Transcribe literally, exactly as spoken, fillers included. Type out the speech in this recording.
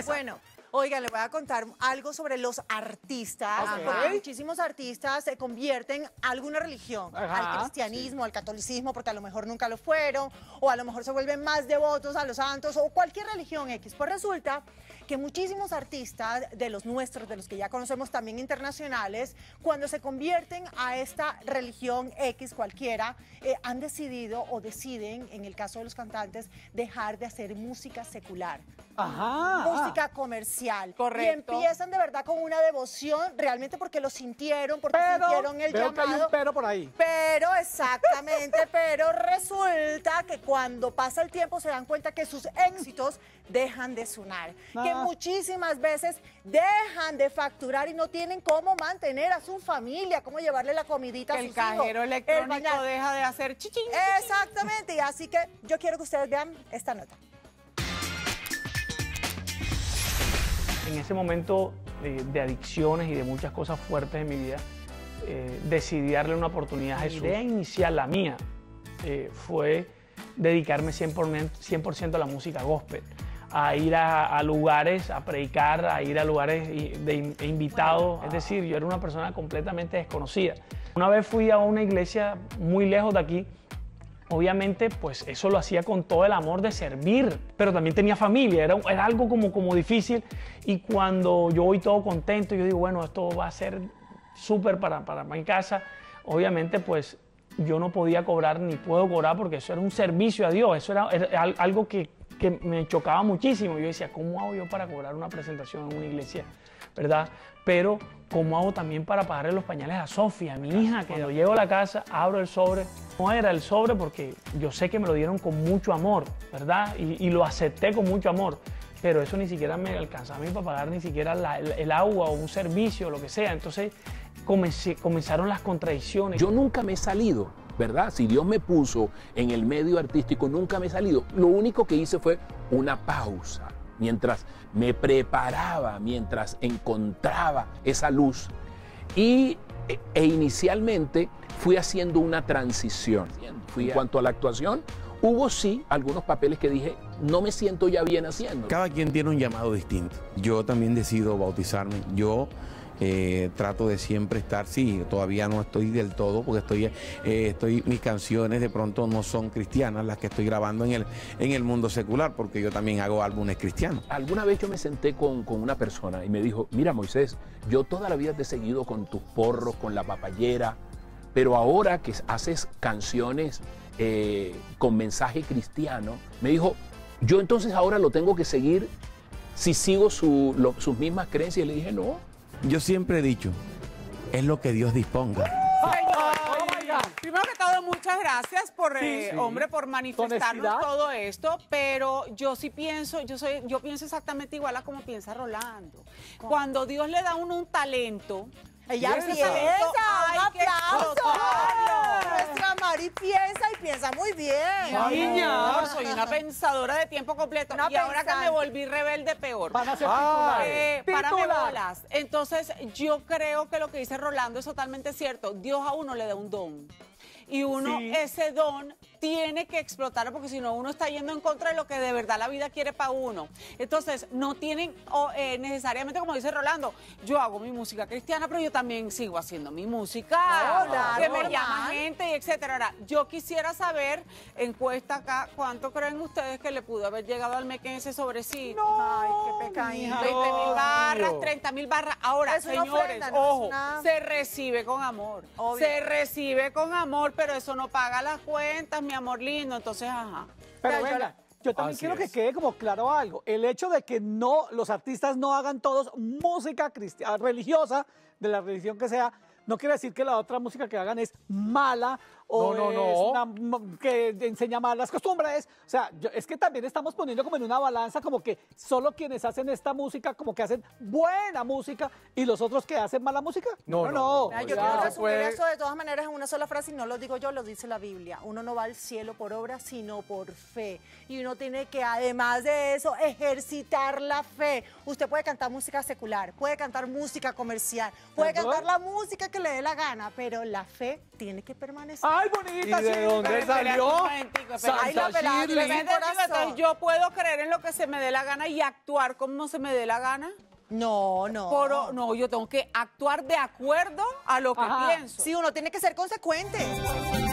Esa. Bueno. Oigan, les voy a contar algo sobre los artistas. Okay. Muchísimos artistas se convierten a alguna religión, Ajá, al cristianismo, sí. al catolicismo, porque a lo mejor nunca lo fueron, o a lo mejor se vuelven más devotos a los santos, o cualquier religión X. Pues resulta que muchísimos artistas de los nuestros, de los que ya conocemos también internacionales, cuando se convierten a esta religión X cualquiera, eh, han decidido o deciden, en el caso de los cantantes, dejar de hacer música secular. Ajá. Música comercial. Correcto. Y empiezan de verdad con una devoción, realmente porque lo sintieron, porque Pero, sintieron el veo llamado. que hay un pero por ahí. Pero, exactamente, pero resulta que cuando pasa el tiempo se dan cuenta que sus éxitos dejan de sonar. Ah. Que muchísimas veces dejan de facturar y no tienen cómo mantener a su familia, cómo llevarle la comidita a El sus hijos. cajero el electrónico bañar. deja de hacer chichín. Exactamente, y así que yo quiero que ustedes vean esta nota. En ese momento de, de adicciones y de muchas cosas fuertes en mi vida, eh, decidí darle una oportunidad a Jesús. La idea inicial, la mía, eh, fue dedicarme cien por ciento a la música gospel, a ir a, a lugares, a predicar, a ir a lugares de, de invitados. Es decir, yo era una persona completamente desconocida. Una vez fui a una iglesia muy lejos de aquí. Obviamente, pues eso lo hacía con todo el amor de servir, pero también tenía familia, era, era algo como, como difícil. Y cuando yo voy todo contento, yo digo, bueno, esto va a ser súper para, para mi casa. Obviamente, pues yo no podía cobrar ni puedo cobrar porque eso era un servicio a Dios, eso era, era algo que, que me chocaba muchísimo. Yo decía, ¿cómo hago yo para cobrar una presentación en una iglesia? ¿Verdad? Pero ¿cómo hago también para pagarle los pañales a Sofía, mi hija? Que cuando llego a la casa, abro el sobre. No era el sobre porque yo sé que me lo dieron con mucho amor, ¿verdad? Y, y lo acepté con mucho amor. Pero eso ni siquiera me alcanzaba a mí para pagar ni siquiera la, el, el agua o un servicio o lo que sea. Entonces comencé, comenzaron las contradicciones. Yo nunca me he salido, ¿verdad? Si Dios me puso en el medio artístico, nunca me he salido. Lo único que hice fue una pausa. Mientras me preparaba, mientras encontraba esa luz. Y e, e inicialmente fui haciendo una transición. Fui en cuanto a la actuación, hubo sí algunos papeles que dije, no me siento ya bien haciendo. Cada quien tiene un llamado distinto. Yo también decido bautizarme. Yo eh, trato de siempre estar, sí, todavía no estoy del todo, porque estoy, eh, estoy, mis canciones de pronto no son cristianas, las que estoy grabando en el, en el mundo secular, porque yo también hago álbumes cristianos. Alguna vez yo me senté con, con una persona y me dijo, mira Moisés, yo toda la vida te he seguido con tus porros, con la papayera, pero ahora que haces canciones eh, con mensaje cristiano, me dijo, yo entonces ahora lo tengo que seguir si sigo su, lo, sus mismas creencias. Y le dije, no. Yo siempre he dicho, es lo que Dios disponga. Señor, oh my God. Primero que todo, muchas gracias por, Sí, eh, sí. hombre, por manifestarnos Honestidad. todo esto, pero yo sí pienso, yo soy, yo pienso exactamente igual a como piensa Rolando. Cuando Dios le da a uno un talento, Ella ese piensa, talento un hay que aplauso. explotarlo. Nuestra Mari piensa y piensa muy bien. Niña, soy una pensadora de tiempo completo. Una y ahora que pensante. me volví rebelde, peor. Van a ser Eh, titulares. párame Titular. bolas. Entonces, yo creo que lo que dice Rolando es totalmente cierto. Dios a uno le da un don. Y uno, Sí. ese don, tiene que explotarlo porque si no, uno está yendo en contra de lo que de verdad la vida quiere para uno. Entonces, no tienen o, eh, necesariamente, como dice Rolando, yo hago mi música cristiana, pero yo también sigo haciendo mi música. Claro, que me normal. llama gente y etcétera. Ahora, yo quisiera saber, encuesta acá, ¿cuánto creen ustedes que le pudo haber llegado al meque ese sobrecito? Ay, qué pecadito. veinte mil Dios barras, mío. treinta mil barras. Ahora, Es una señores, ofrenda, no es ojo, una- se recibe con amor. Obvio. Se recibe con amor, pero eso no paga las cuentas, mi amor lindo. Entonces, ajá. Pero Ya, yo venga, la- yo también Así quiero que es. quede como claro algo. El hecho de que no, los artistas no hagan todos música cristiana, religiosa, de la religión que sea, no quiere decir que la otra música que hagan es mala o No, no, es no. una m- que enseña malas costumbres. O sea, yo- es que también estamos poniendo como en una balanza como que solo quienes hacen esta música como que hacen buena música y los otros que hacen mala música. No, no. no, Mira, yo ya. quiero resumir puede- eso de todas maneras en una sola frase y no lo digo yo, lo dice la Biblia. Uno no va al cielo por obra, sino por fe. Y uno tiene que, además de eso, ejercitar la fe. Usted puede cantar música secular, puede cantar música comercial, puede ¿Perdón? cantar la música que le dé la gana, pero la fe tiene que permanecer. ¡Ay, bonita! ¿Y de Pero dónde espérate salió? un momentico, espérate. Ay, la Santa pelada Shirley. tiene Espérate, corazón. entonces, ¿yo puedo creer en lo que se me dé la gana y actuar como se me dé la gana? No, no. Por- no, yo tengo que actuar de acuerdo a lo que Ajá. pienso. Sí, uno tiene que ser consecuente.